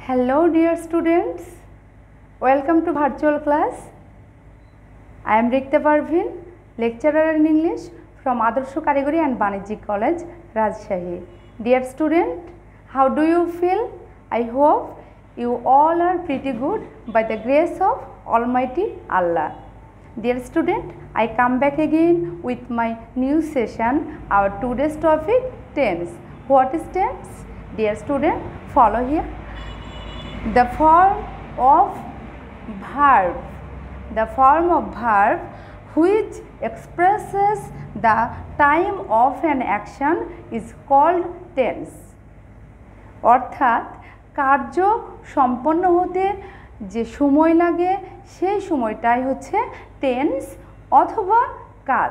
Hello dear students, welcome to virtual class. I am Rikta Parveen, lecturer in English from Adarsho Karigori and Banijik College, Rajshahi. Dear student, how do you feel? I hope you all are pretty good by the grace of Almighty Allah. Dear student, I come back again with my new session. Our today's topic, tense. What is tense? Dear student, follow here. The form of verb which expresses the time of an action is called tense. অর্থাৎ কার্য সম্পন্ন হতে যে সময় লাগে সেই সময়টাই হচ্ছে টেন্স অথবা কাল।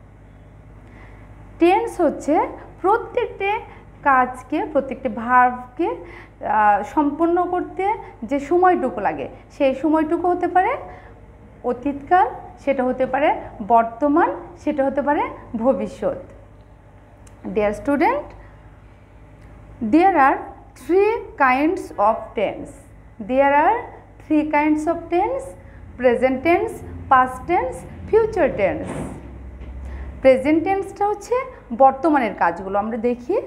টেন্স হচ্ছে প্রত্যেকটি কাজকে প্রত্যেকটি ভার্বকে সম্পন্ন করতে যে সময়টুকু লাগে সেই সময়টুকু হতে পারে অতীতকাল, সেটা হতে পারে বর্তমান, সেটা হতে পারে ভবিষ্যৎ। Dear student, there are three kinds of tense. There are three kinds of tense: present tense, past tense, future tense. Present টেন্সটা হচ্ছে বর্তমানের কাজগুলো আমরা দেখি।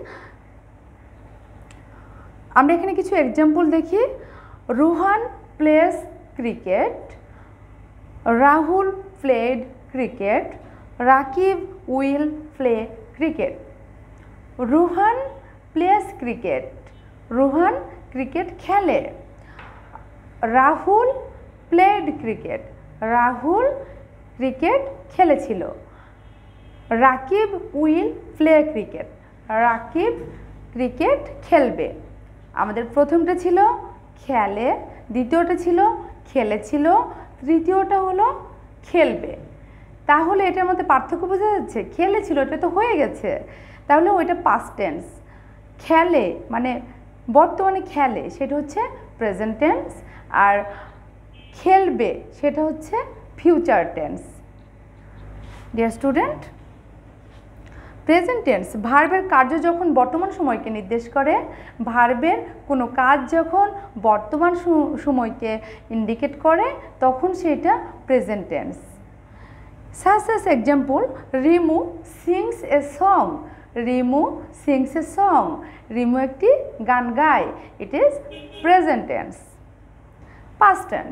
আমরা এখানে কিছু এক্সাম্পল দেখি। Rohan plays cricket, Rahul played cricket, Rakib will play cricket. Rohan plays cricket, Rohan cricket খেলে। Rahul played cricket, Rahul cricket খেলেছিল। Rakib will play cricket, Rakib cricket খেলবে। আমাদের প্রথমটা ছিল খেলে, দ্বিতীয়টা ছিল খেলেছিল, তৃতীয়টা হলো খেলবে। তাহলে এটার মধ্যে পার্থক্য বোঝা যাচ্ছে? খেলেছিল এটা তো হয়ে গেছে, তাহলে ওইটা পাস্ট টেন্স। খেলে মানে বর্তমানে খেলে, সেটা হচ্ছে প্রেজেন্ট টেন্স। আর খেলবে সেটা হচ্ছে future tense. Dear student, present tense ভার্বের কার্য যখন বর্তমান সময়কে নির্দেশ করে, ভার্বের কোনো কাজ যখন বর্তমান সময়কে ইন্ডিকেট করে, তখন সেটা present tense. Such as example, Rimu sings a song. Rimu sings a song, Rimu একটি গান গায়, it is present tense. Past tense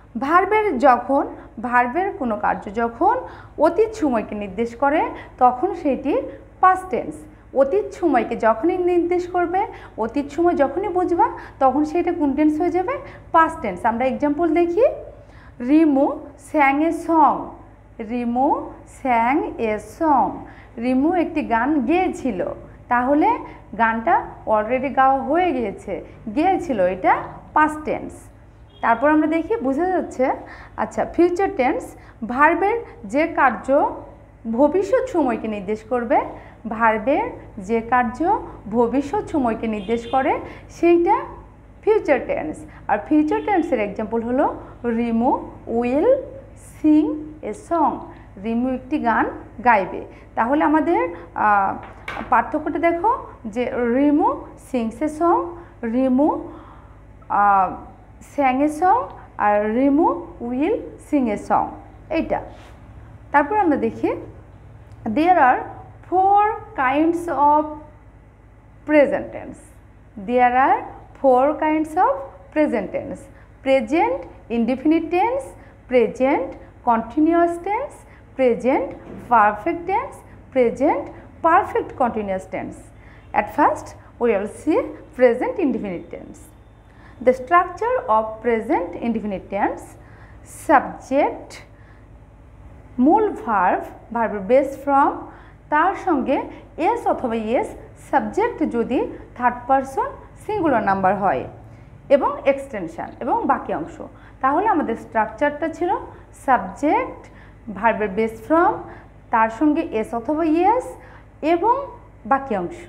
ভার্বের কোনো কার্য যখন অতীত সময়কে নির্দেশ করে, তখন সেটি পাস্ট টেন্স। অতীত সময়কে যখনই নির্দেশ করবে, অতীত সময় যখনই বুঝবা, তখন সেটা কোন টেন্স হয়ে যাবে? Past tense. আমরা এক্সাম্পল দেখি। Rimu sang a song, Rimu sang a song, Rimu একটি গান গেয়েছিল। তাহলে গানটা অলরেডি গাওয়া হয়ে গিয়েছে, গেয়েছিল, এটা পাস্ট টেন্স। তারপর আমরা দেখি, বোঝা যাচ্ছে। আচ্ছা, ফিউচার টেন্স ভার্বের যে কার্য ভবিষ্যৎ সময়কে নির্দেশ করবে, ভার্বের যে কার্য ভবিষ্যৎ সময়কে নির্দেশ করে সেইটা ফিউচার টেন্স। আর ফিউচার টেন্সের এক্সাম্পল হলো Rimu will sing a song, Rimu একটি গান গাইবে। তাহলে আমাদের পার্থক্যটা দেখো যে Rimu sings a song, Rimu sang a song, আর Rimu will sing a song, এইটা। তারপর আমরা দেখি, there are four kinds of present tense. There are four kinds of present tense: present indefinite tense, present continuous tense, present perfect tense, present perfect continuous tense. At first, we will see present indefinite tense. The structure of present indefinite tense: subject, মূল ভার্বের base from, তার সঙ্গে S অথবা es subject যদি third person singular number হয়, এবং extension এবং বাকি অংশ। তাহলে আমাদের স্ট্রাকচারটা ছিল সাবজেক্ট, ভার্বের বেস ফ্রম, তার সঙ্গে এস অথবা ইয়েস এবং বাকি অংশ।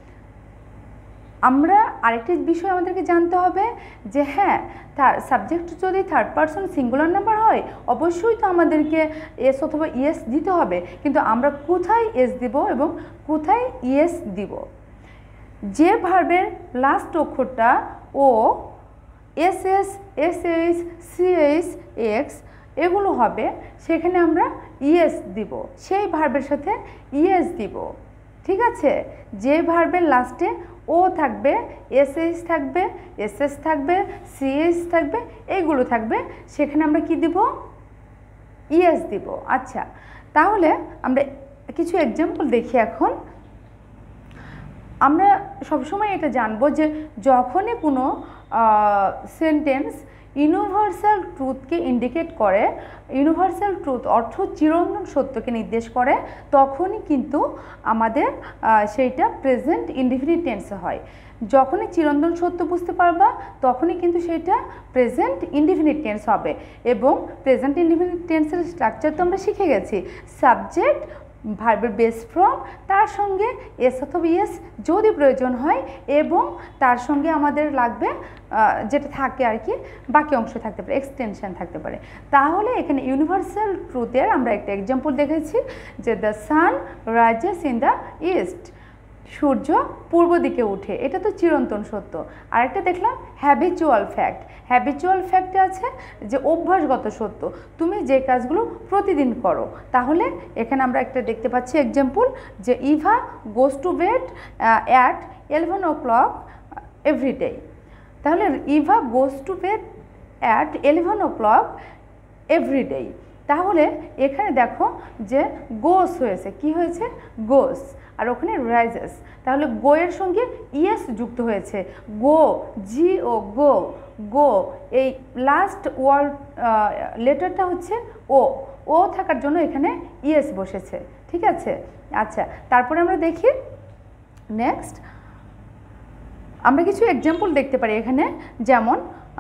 আমরা আরেকটি বিষয় আমাদেরকে জানতে হবে যে হ্যাঁ, তার সাবজেক্ট যদি থার্ড পারসন সিঙ্গুলার নাম্বার হয়, অবশ্যই তো আমাদেরকে এস অথবা ইয়েস দিতে হবে, কিন্তু আমরা কোথায় এস দিব এবং কোথায় ইয়েস দিব? যে ভার্বের লাস্ট অক্ষরটা ও এসএস, এসএইচ, সিএইচ, এক্স এগুলো হবে, সেখানে আমরা ইএস দিব, সেই ভার্বের সাথে ইএস দিব। ঠিক আছে, যে ভার্বের লাস্টে ও থাকবে, এসএইচ থাকবে, এসএস থাকবে, সিএইচ থাকবে, এইগুলো থাকবে, সেখানে আমরা কি দিব? ইএস দিব। আচ্ছা, তাহলে আমরা কিছু এক্সাম্পল দেখি। এখন আমরা সবসময় এটা জানবো যে যখনই কোনো সেন্টেন্স ইউনিভার্সাল ট্রুথকে ইন্ডিকেট করে, ইউনিভার্সাল ট্রুথ অর্থ চিরন্তন সত্যকে নির্দেশ করে, তখনই কিন্তু আমাদের সেইটা প্রেজেন্ট ইনডিফিনিট টেন্সে হয়। যখনই চিরন্তন সত্য বুঝতে পারবা তখনই কিন্তু সেটা প্রেজেন্ট ইনডিফিনিট টেন্স হবে। এবং প্রেজেন্ট ইনডিফিনিট টেন্সের স্ট্রাকচার তো আমরা শিখে গেছি, সাবজেক্ট, ভার্বের বেস ফর্ম, তার সঙ্গে এস অথবা ইএস যদি প্রয়োজন হয়, এবং তার সঙ্গে আমাদের লাগবে যেটা থাকে আর কি, বাকি অংশ থাকতে পারে, এক্সটেনশন থাকতে পারে। তাহলে এখানে ইউনিভার্সাল ট্রুথের আমরা একটা এক্সাম্পল দেখেছি যে the sun rises in the east, সূর্য পূর্ব দিকে উঠে, এটা তো চিরন্তন সত্য। আরেকটা দেখলাম হ্যাবিচুয়াল ফ্যাক্ট, হ্যাবিচুয়াল ফ্যাক্টে আছে যে অভ্যাসগত সত্য, তুমি যে কাজগুলো প্রতিদিন করো। তাহলে এখানে আমরা একটা দেখতে পাচ্ছি এক্সাম্পল যে Eva goes to bed at 11 o'clock every day. তাহলে Eva goes to bed at 11 o'clock every day. তাহলে এখানে দেখো যে গোস হয়েছে, কি হয়েছে? গোস, আর ওখানে রাইজেস, তাহলে গো এর সঙ্গে ইএস যুক্ত হয়েছে, গো, জি ও গো, গো, এই লাস্ট ওয়ার্ড লেটারটা হচ্ছে ও, ও থাকার জন্য এখানে ইএস বসেছে। ঠিক আছে, আচ্ছা, তারপরে আমরা দেখি নেক্সট আমরা কিছু এক্সাম্পল দেখতে পারি এখানে, যেমন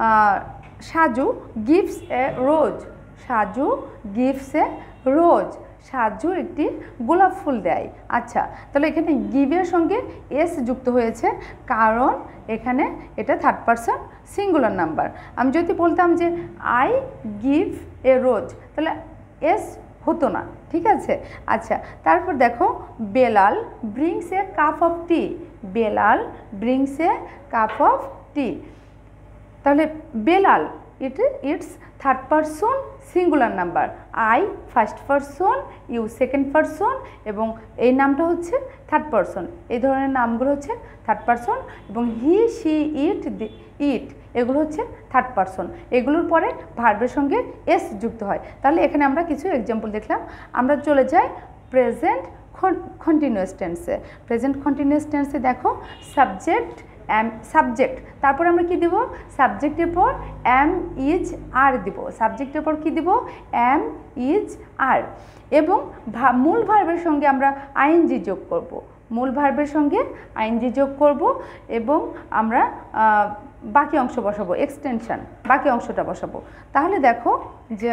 Saju gives a rose, Saju gives a rose, Saju একটি গোলাপ ফুল দেয়। আচ্ছা, তাহলে এখানে গিভের সঙ্গে এস যুক্ত হয়েছে, কারণ এখানে এটা থার্ড পারসন সিঙ্গুলার নাম্বার। আমি যদি বলতাম যে আই গিভ এ রোজ, তাহলে এস হতো না। ঠিক আছে, আচ্ছা, তারপর দেখো Belal brings a cup of tea, Belal brings a cup of tea. তাহলে Belal it's third person singular number, I first person, you second person, এবং এই নামটা হচ্ছে থার্ড পারসন। এই ধরনের নামগুলো হচ্ছে থার্ড পারসন, এবং হি, শি, ইট, ইট এগুলো হচ্ছে থার্ড পারসন। এগুলোর পরে ভার্বের সঙ্গে এস যুক্ত হয়। তাহলে এখানে আমরা কিছু এক্সাম্পল দেখলাম। আমরা চলে যাই প্রেজেন্ট কন্টিনিউয়াস টেন্সে। প্রেজেন্ট কন্টিনিউয়াস টেন্সে দেখো সাবজেক্ট, সাবজেক্ট, তারপর আমরা কি দেব? সাবজেক্টের পর এম, ইজ, আর দিব। সাবজেক্টের পর কি দিব? এম, ইজ, আর, এবং মূল ভার্বের সঙ্গে আমরা আইএনজি যোগ করব, মূল ভার্বের সঙ্গে আইএনজি যোগ করব, এবং আমরা বাকি অংশ বসাবো, এক্সটেনশন, বাকি অংশটা বসাবো। তাহলে দেখো যে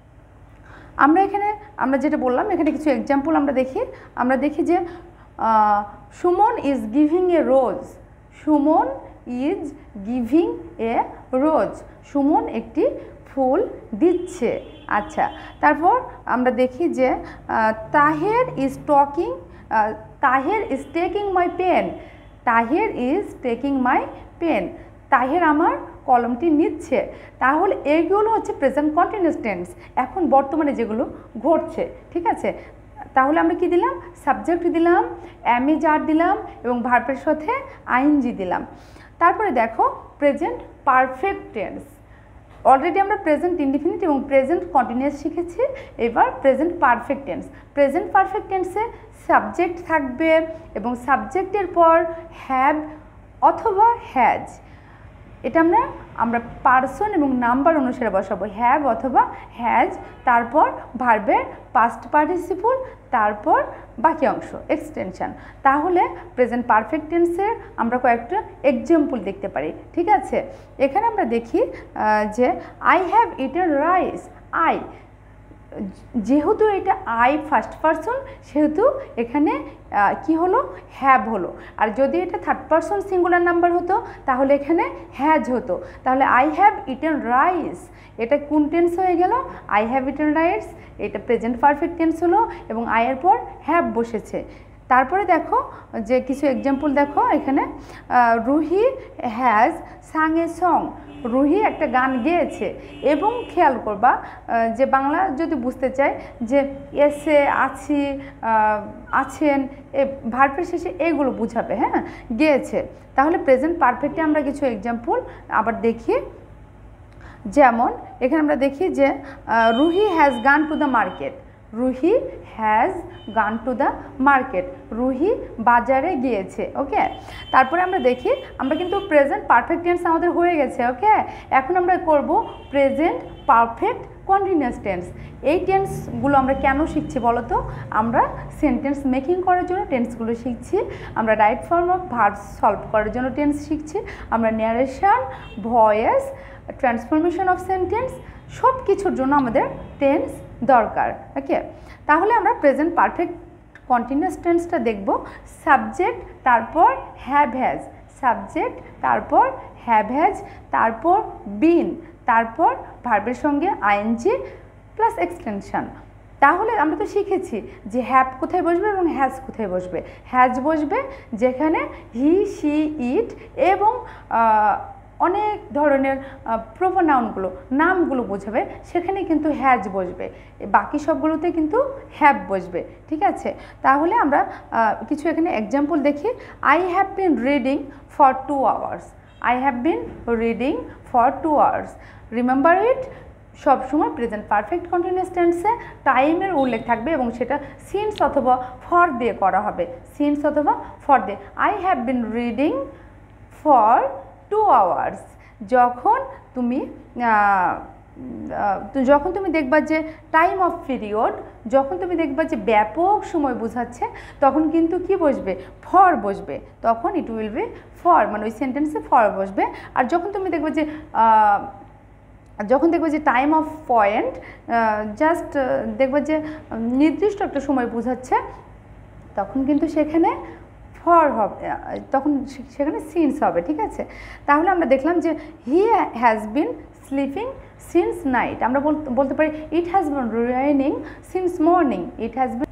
আমরা যেটা বললাম, এখানে কিছু এক্সাম্পল আমরা দেখি যে Suman is giving a rose, Suman is giving a rose, Suman একটি ফুল দিচ্ছে। আচ্ছা, তারপর আমরা দেখি যে Taher is taking my pen, Taher is taking my pen, Taher আমার কলমটি নিচ্ছে। তাহলে এইগুলো হচ্ছে প্রেজেন্ট কন্টিনিউয়াস টেন্স, এখন বর্তমানে যেগুলো ঘটছে। ঠিক আছে, তাহলে আমরা কি দিলাম? সাবজেক্ট দিলাম, এম, ইজ, আর দিলাম, এবং ভার্বের সাথে আইএনজি দিলাম। তারপরে দেখো প্রেজেন্ট পারফেক্ট টেন্স। অলরেডি আমরা প্রেজেন্ট ইনডিফিনিট এবং প্রেজেন্ট কন্টিনিউয়াস শিখেছি, এবার present perfect tense. Present perfect টেন্সে সাবজেক্ট থাকবে, এবং সাবজেক্টের পর হ্যাভ অথবা হ্যাজ, এটা আমরা পার্সন এবং নাম্বার অনুসারে বসাবো, হ্যাভ অথবা হ্যাজ, তারপর ভার্বের পাস্ট পার্টিসিপল, তারপর বাকি অংশ এক্সটেনশন। তাহলে প্রেজেন্ট পারফেক্ট টেন্সের আমরা কয়েকটা এক্সাম্পল দেখতে পারি। ঠিক আছে, এখানে আমরা দেখি যে I have eaten rice, I, যেহেতু এটা আই ফার্স্ট পারসন, সেহেতু এখানে কি হলো? হ্যাভ হলো। আর যদি এটা থার্ড পারসন সিঙ্গুলার নাম্বার হতো তাহলে এখানে হ্যাজ হতো। তাহলে আই হ্যাভ ইটেন রাইস, এটা কোন টেন্স হয়ে গেল? আই হ্যাভ ইটেন রাইস, এটা প্রেজেন্ট পারফেক্ট টেন্স হলো, এবং আই এর পর হ্যাভ বসেছে। তারপরে দেখো যে কিছু এক্সাম্পল দেখো এখানে, Ruhi has sung a song, Ruhi একটা গান গেয়েছে। এবং খেয়াল করবা যে বাংলা যদি বুঝতে চাই যে এসে, আছি, আছেন, ভার্বের শেষে এগুলো বুঝাবে, হ্যাঁ, গেয়েছে। তাহলে প্রেজেন্ট পারফেক্টে আমরা কিছু এক্সাম্পল আবার দেখি। যেমন এখানে আমরা দেখি যে Ruhi has gone to the market, Ruhi has gone to the market, Ruhi বাজারে গিয়েছে। ওকে, তারপরে আমরা দেখি, আমরা কিন্তু প্রেজেন্ট পারফেক্ট টেন্স আমাদের হয়ে গেছে। ওকে, এখন আমরা করব প্রেজেন্ট পারফেক্ট কন্টিনিউয়াস টেন্স। এই টেন্সগুলো আমরা কেন শিখছি বলো তো? আমরা সেন্টেন্স মেকিং করার জন্য টেন্সগুলো শিখছি, আমরা right form of verb solve করার জন্য টেন্স শিখছি, আমরা narration, voice, transformation of sentence, সব কিছুর জন্য আমাদের টেন্স দরকার। ওকে, তাহলে আমরা প্রেজেন্ট পারফেক্ট কন্টিনিউয়াস টেন্সটা দেখব। সাবজেক্ট, তারপর হ্যাভ হ্যাজ, সাবজেক্ট, তারপর হ্যাভ হ্যাজ, তারপর বিন, তারপর ভার্বের সঙ্গে আইএনজি প্লাস এক্সটেনশন। তাহলে আমরা তো শিখেছি যে হ্যাভ কোথায় বসবে এবং হ্যাজ কোথায় বসবে। হ্যাজ বসবে যেখানে হি, শি, ইট এবং অনেক ধরনের প্রোনাউনগুলো, নামগুলো বোঝাবে, সেখানে কিন্তু হ্যাজ বসবে। বাকি সবগুলোতে কিন্তু হ্যাভ বসবে। ঠিক আছে, তাহলে আমরা কিছু এখানে এক্সাম্পল দেখি। I have been reading for 2 hours, I have been reading for 2 hours। Remember it, সবসময় প্রেজেন্ট পারফেক্ট কন্টিনিউয়াস টেন্সে টাইমের উল্লেখ থাকবে এবং সেটা সিন্স অথবা ফর দিয়ে করা হবে, সিন্স অথবা ফর দিয়ে। I have been reading for 2 hours। যখন তুমি দেখবা যে টাইম অফ পিরিয়ড, যখন তুমি দেখবা যে ব্যাপক সময় বোঝাচ্ছে, তখন কিন্তু কি বসবে? ফর বসবে। তখন ইট উইল বি ফর, মানে ওই সেন্টেন্সে ফর বসবে। আর যখন তুমি দেখবে যে টাইম অফ পয়েন্ট, জাস্ট দেখবে যে নির্দিষ্ট একটা সময় বোঝাচ্ছে, তখন কিন্তু সেখানে ফর হবে, তখন সেখানে সিন্স হবে। ঠিক আছে, তাহলে আমরা দেখলাম যে he has been sleeping since night, আমরা বলতে পারি it has been raining since morning, it has been.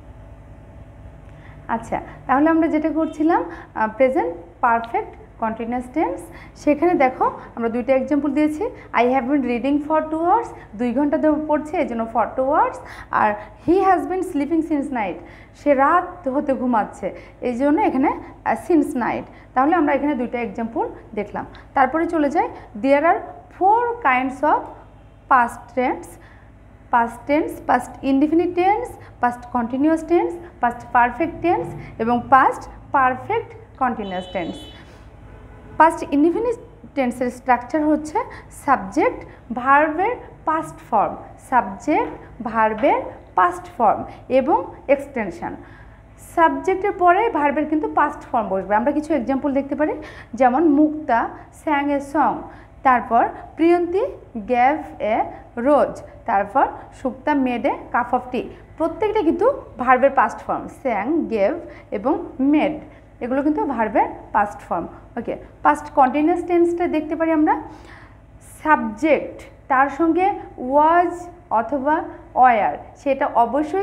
আচ্ছা, তাহলে আমরা যেটা করছিলাম প্রেজেন্ট পারফেক্ট কন্টিনিউয়াস টেন্স, সেখানে দেখো আমরা দুইটা এক্সাম্পল দিয়েছি। I have been reading for 2 hours, 2 ঘন্টা ধরে পড়ছে, এই জন্য ফর 2 hours। আর he has been sleeping since night, সে রাত হতে ঘুমাচ্ছে, এই জন্য এখানে সিন্স নাইট। তাহলে আমরা এখানে দুইটা এক্সাম্পল দেখলাম। তারপরে চলে যাই, there are 4 kinds of past tense. Past tense, past indefinite tense, past continuous tense, past perfect tense এবং past perfect continuous tense. Past indefinite টেন্সের স্ট্রাকচার হচ্ছে সাবজেক্ট, ভার্বের পাস্ট ফর্ম, সাবজেক্ট, ভার্বের পাস্ট ফর্ম এবং এক্সটেনশন। সাবজেক্টের পরে ভার্বের কিন্তু পাস্ট ফর্ম বসবে। আমরা কিছু এক্সাম্পল দেখতে পারি, যেমন মুক্তা স্যাং এ সং, তারপর প্রিয়ন্তী গ্যাভ এ রোজ, তারপর Shukta made a cup of tea. প্রত্যেকটা কিন্তু ভার্বের পাস্ট ফর্ম, স্যাং, গেভ এবং মেড, এগুলো কিন্তু ভার্বের past form. Okay, past continuous টেন্সটা দেখতে পারি আমরা। সাবজেক্ট, তার সঙ্গে ওয়াজ অথবা ওয়ার, সেটা অবশ্যই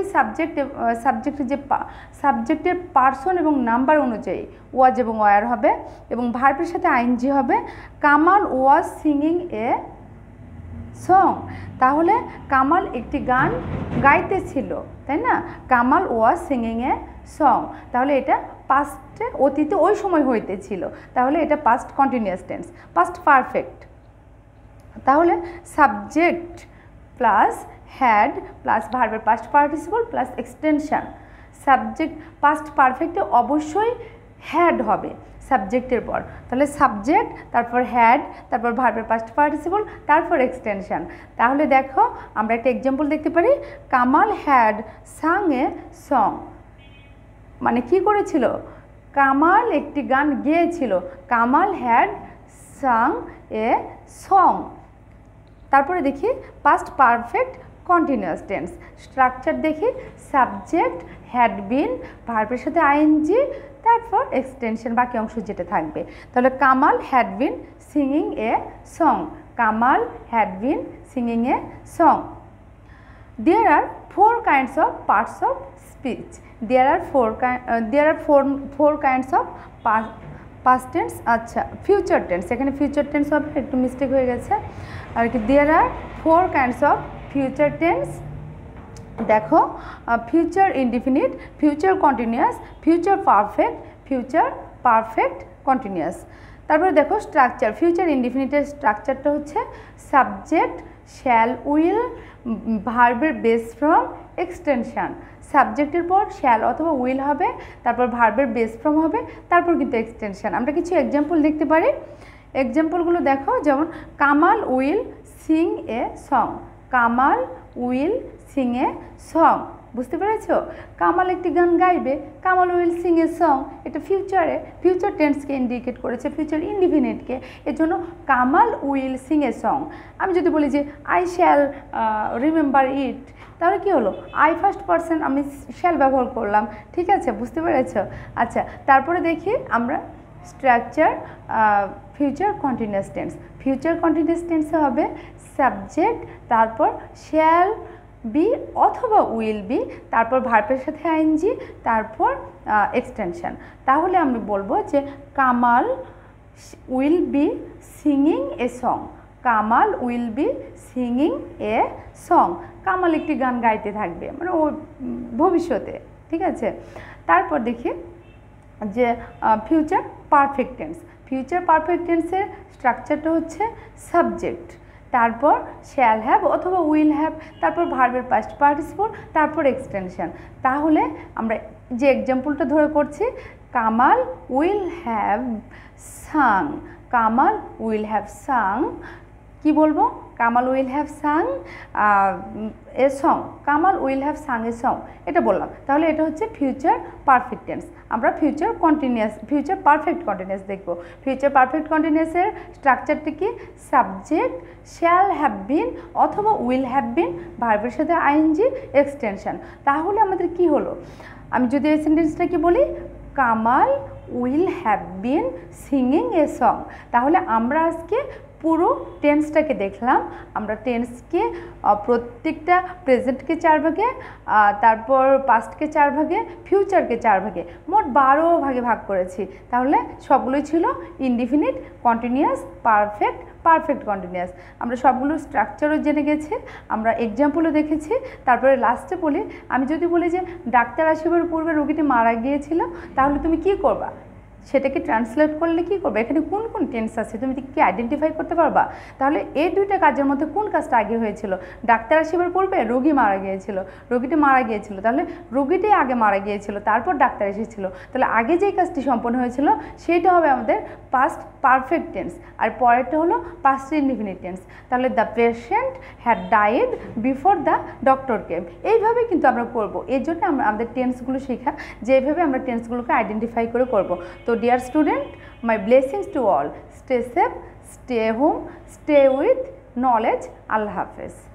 সাবজেক্টের পার্সন এবং নাম্বার অনুযায়ী ওয়াজ এবং ওয়ার হবে এবং ভার্বের সাথে আইএনজি হবে। Kamal was singing a song, তাহলে কামাল একটি গান গাইতেছিল, তাই না? Kamal was singing a song, তাহলে এটা পাস্টে, অতীতে ওই সময় হইতেছিল, তাহলে এটা past continuous tense, past perfect. তাহলে সাবজেক্ট প্লাস হ্যাড প্লাস ভার্বের past participle plus extension. Subject past পারফেক্টে অবশ্যই হ্যাড হবে সাবজেক্টের পর, তাহলে সাবজেক্ট, তারপর হ্যাড, তারপর ভার্বের পাস্ট পার্টিসিপল, তারপর এক্সটেনশন। তাহলে দেখো আমরা একটা এক্সাম্পল দেখতে পারি, Kamal had sung a song, মানে কি করেছিল? কামাল একটি গান গেয়েছিল, Kamal had sung a song. তারপরে দেখি past perfect continuous tense structure দেখি, সাবজেক্ট, হ্যাড বিন, ভার্বের সাথে আইএনজি, তারপর এক্সটেনশন, বাকি অংশ যেটা থাকবে। তাহলে Kamal had been singing a song, Kamal had been singing a song. There are four kinds of parts of speech. There are four kinds of past tense. আচ্ছা future tense, এখানে future tense হবে, একটু মিস্টেক হয়ে গেছে আর কি। There are four kinds of future tense. দেখো future indefinite, future continuous, future perfect continuous। তারপরে দেখো স্ট্রাকচার, ফিউচার ইনডিফিনিটের স্ট্রাকচারটা হচ্ছে সাবজেক্ট, শ্যাল, উইল, ভার্বের বেস ফ্রম, এক্সটেনশন। সাবজেক্টের পর শ্যাল অথবা উইল হবে, তারপর ভার্বের বেস ফ্রম হবে, তারপর কিন্তু এক্সটেনশন। আমরা কিছু এক্সাম্পল দেখতে পারি। এক্সাম্পলগুলো দেখো, যেমন Kamal will sing a song. Kamal will sing a song, বুঝতে পেরেছ? কামাল একটি গান গাইবে, Kamal will sing a song, এটা ফিউচার টেন্সকে ইন্ডিকেট করেছে, ফিউচার ইনডিফিনিটকে। এর জন্য Kamal will sing a song. আমি যদি বলি যে আই শ্যাল রিমেম্বার ইট, তাহলে কী হলো? আই ফার্স্ট পারসন, আমি শ্যাল ব্যবহার করলাম, ঠিক আছে? বুঝতে পেরেছ? আচ্ছা, তারপরে দেখি আমরা structure future continuous tense. Future continuous টেন্সে হবে সাবজেক্ট, তারপর শ্যাল বি অথবা উইল বি, তারপর ভার্বের সাথে আইএনজি, তারপর এক্সটেনশন। তাহলে আমি বলবো যে Kamal will be singing a song. Kamal will be singing a song. Kamal একটি গান গাইতে থাকবে, মানে ও ভবিষ্যতে, ঠিক আছে? তারপর দেখি যে future perfect tense. Future perfect টেন্সের স্ট্রাকচারটা হচ্ছে সাবজেক্ট, তারপর শ্যাল হ্যাভ অথবা উইল হ্যাভ, তারপর ভার্বের পাস্ট পার্টিসিপল, তারপর এক্সটেনশন। তাহলে আমরা যে এক্সাম্পলটা ধরে করছি, Kamal will have sung. Kamal will have sung, কি বলবো? Kamal will have sung a song. Kamal will have sung a song, এটা বললাম। তাহলে এটা হচ্ছে ফিউচার পারফেক্ট টেন্স। আমরা ফিউচার পারফেক্ট কন্টিনিউয়াস দেখব। ফিউচার পারফেক্ট কন্টিনিউয়াসের স্ট্রাকচারটি কি? সাবজেক্ট, শ্যাল হ্যাভ বিন অথবা উইল হ্যাভ বিন, ভার্বের সাথে আইএনজি, এক্সটেনশন। তাহলে আমাদের কি হলো? আমি যদি এই সেন্টেন্সটা কি বলি, Kamal will have been singing a song. তাহলে আমরা আজকে পুরো টেন্সটাকে দেখলাম। আমরা টেন্সকে প্রত্যেকটা প্রেজেন্টকে 4 ভাগে, তারপর পাস্টকে 4 ভাগে, ফিউচারকে 4 ভাগে, মোট 12 ভাগে ভাগ করেছি। তাহলে সবগুলোই ছিল ইনডিফিনিট, কন্টিনিউয়াস, পারফেক্ট কন্টিনিউয়াস। আমরা সবগুলো স্ট্রাকচারও জেনে গেছি, আমরা এক্সাম্পলও দেখেছি। তারপরে লাস্টে বলি, আমি যদি বলি যে ডাক্তার আসিবার পূর্বে রোগীটি মারা গিয়েছিল, তাহলে তুমি কি করবা? সেটাকে ট্রান্সলেট করলে কি করবে? এখানে কোন কোন টেন্স আছে তুমি কি আইডেন্টিফাই করতে পারবা? তাহলে এই দুইটা কাজের মধ্যে কোন কাজটা আগে হয়েছিল? ডাক্তার আসিবার পূর্বে রোগী মারা গিয়েছিল, রোগীটি মারা গিয়েছিল, তাহলে রোগীটি আগে মারা গিয়েছিল, তারপর ডাক্তার এসেছিল। তাহলে আগে যেই কাজটি সম্পন্ন হয়েছিল সেইটা হবে আমাদের পাস্ট পারফেক্ট টেন্স, আর পরেরটা হলো পাস্ট ইনডিফিনিট টেন্স। তাহলে the patient had died before the doctor came. এইভাবে কিন্তু আমরা করবো। এর জন্য আমাদের টেন্সগুলো শেখা, যে এইভাবে আমরা টেন্সগুলোকে আইডেন্টিফাই করে করবো। তো dear student, my blessings to all. Stay safe, stay home, stay with knowledge. Allah Hafiz.